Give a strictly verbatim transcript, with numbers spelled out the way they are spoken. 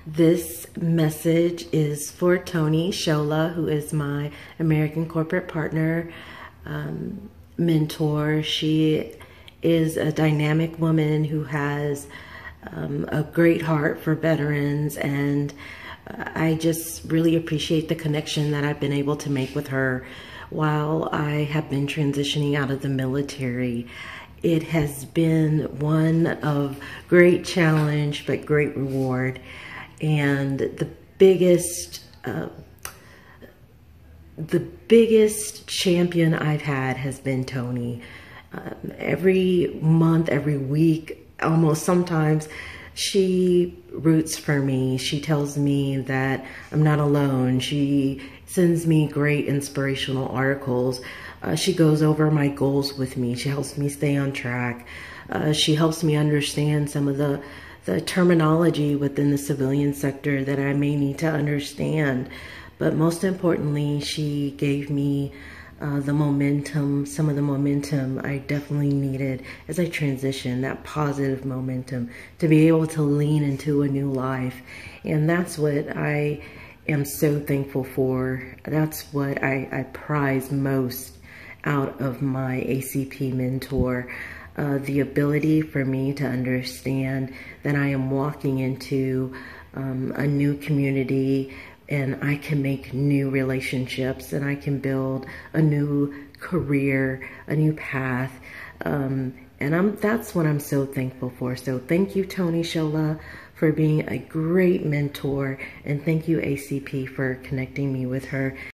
This message is for Toni Shola, who is my American corporate partner, um, mentor. She is a dynamic woman who has um, a great heart for veterans, and I just really appreciate the connection that I've been able to make with her while I have been transitioning out of the military. It has been one of great challenge, but great reward. And the biggest, uh, the biggest champion I've had has been Toni. Um, every month, every week, almost sometimes, she roots for me. She tells me that I'm not alone. She sends me great inspirational articles. Uh, she goes over my goals with me. She helps me stay on track. Uh, she helps me understand some of the the terminology within the civilian sector that I may need to understand. But most importantly, she gave me uh, the momentum, some of the momentum I definitely needed as I transitioned, that positive momentum to be able to lean into a new life. And that's what I am so thankful for. That's what I, I prize most out of my A C P mentor. Uh, the ability for me to understand that I am walking into um, a new community, and I can make new relationships, and I can build a new career, a new path. Um, and I'm, that's what I'm so thankful for. So thank you, Toni Shola, for being a great mentor, and thank you, A C P, for connecting me with her.